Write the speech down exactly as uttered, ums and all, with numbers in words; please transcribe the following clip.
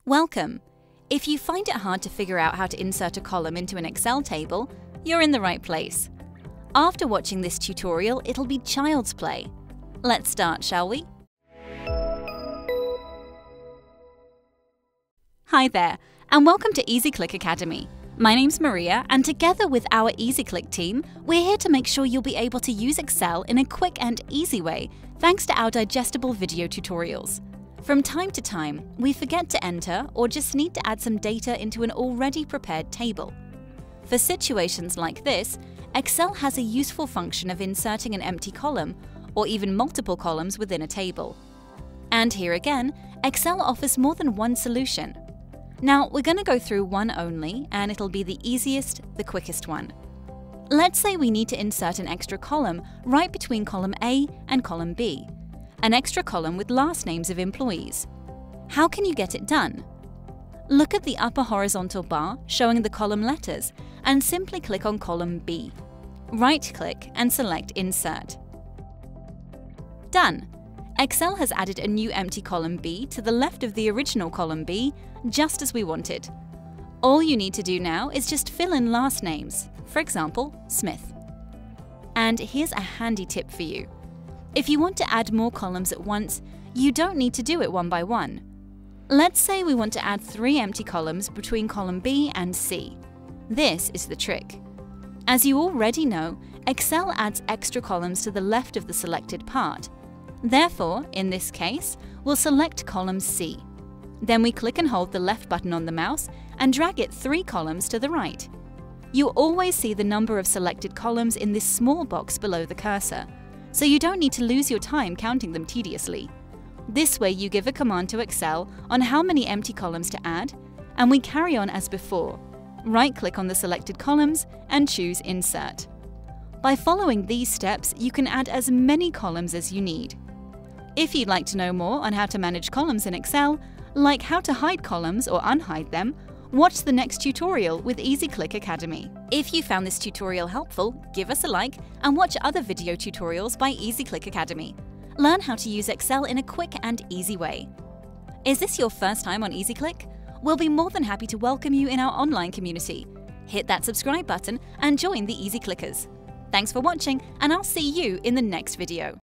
Welcome! If you find it hard to figure out how to insert a column into an Excel table, you're in the right place. After watching this tutorial, it'll be child's play. Let's start, shall we? Hi there, and welcome to EasyClick Academy. My name's Maria, and together with our EasyClick team, we're here to make sure you'll be able to use Excel in a quick and easy way, thanks to our digestible video tutorials. From time to time, we forget to enter or just need to add some data into an already prepared table. For situations like this, Excel has a useful function of inserting an empty column or even multiple columns within a table. And here again, Excel offers more than one solution. Now, we're going to go through one only, and it'll be the easiest, the quickest one. Let's say we need to insert an extra column right between column A and column B. An extra column with last names of employees. How can you get it done? Look at the upper horizontal bar showing the column letters and simply click on column B. Right-click and select Insert. Done! Excel has added a new empty column B to the left of the original column B, just as we wanted. All you need to do now is just fill in last names, for example, Smith. And here's a handy tip for you. If you want to add more columns at once, you don't need to do it one by one. Let's say we want to add three empty columns between column B and C. This is the trick. As you already know, Excel adds extra columns to the left of the selected part. Therefore, in this case, we'll select column C. Then we click and hold the left button on the mouse and drag it three columns to the right. You'll always see the number of selected columns in this small box below the cursor, so you don't need to lose your time counting them tediously. This way you give a command to Excel on how many empty columns to add, and we carry on as before. Right-click on the selected columns and choose Insert. By following these steps, you can add as many columns as you need. If you'd like to know more on how to manage columns in Excel, like how to hide columns or unhide them, watch the next tutorial with EasyClick Academy. If you found this tutorial helpful, give us a like and watch other video tutorials by EasyClick Academy. Learn how to use Excel in a quick and easy way. Is this your first time on EasyClick? We'll be more than happy to welcome you in our online community. Hit that subscribe button and join the EasyClickers. Thanks for watching, and I'll see you in the next video.